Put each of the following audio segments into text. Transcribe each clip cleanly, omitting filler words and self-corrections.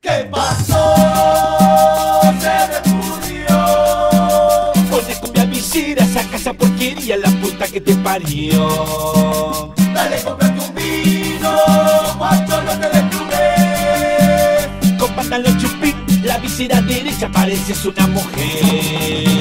¿Qué pasó? Se me murió. Pone cumbia visera, saca esa porquería, la puta que te parió. Dale, cómprate un vino, macho, no te desplumé. Con pantalón chupín, la visera derecha pareces una mujer.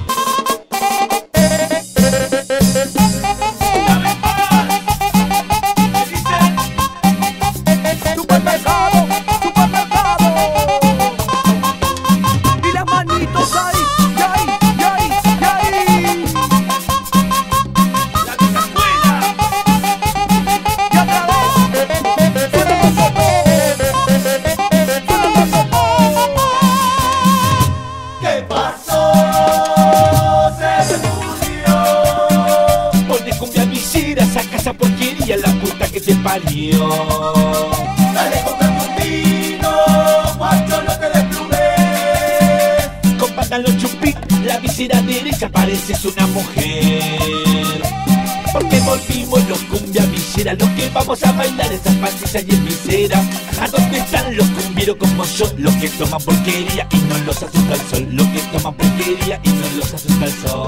Saca esa porquería, la puta que te parió. Dale, cómprate un vino, macho, no te desplumé. Con pantalón chupín, la visera derecha pareces una mujer. Porque volvimos los cumbia villera, los que vamos a bailar esas pandillas y en visera. ¿A dónde están los cumbieros como yo? Los que toman porquería y no los asusta el sol. Los que toman porquería y no los asusta el sol.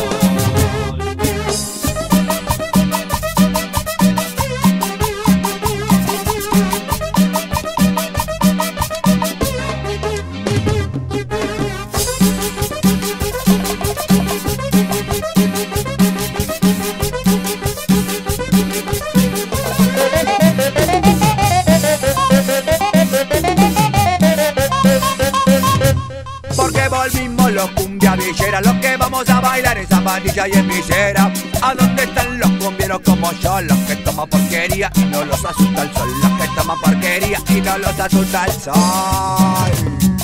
Porque volvimos los cumbia villeras, los que vamos a bailar esa pandilla y en visera. ¿A dónde están los cumbieros como yo? Los que toman porquería y no los asusta el sol. Los que toman porquería y no los asusta el sol.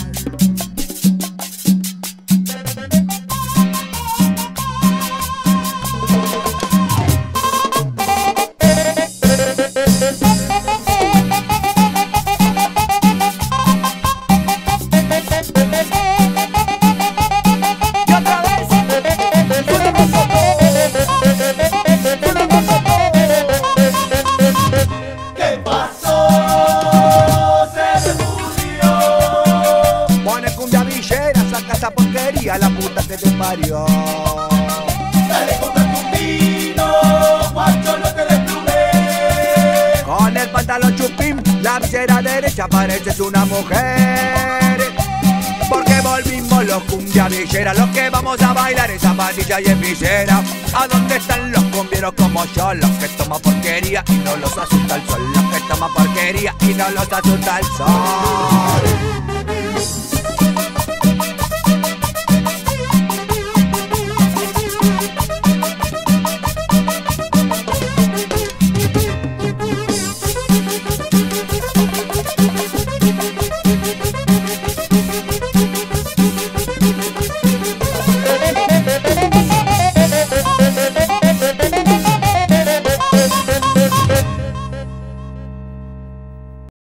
Esa porquería, la puta que te parió. Dale, cómprate un vino, macho, no te desplumé. Con el pantalón chupín, la visera derecha pareces una mujer. Porque volvimos los cumbia villeras, los que vamos a bailar esa pandilla y en visera. ¿A dónde están los cumbieros como yo? Los que toman porquería y no los asusta el sol. Los que toman porquería y no los asusta el sol.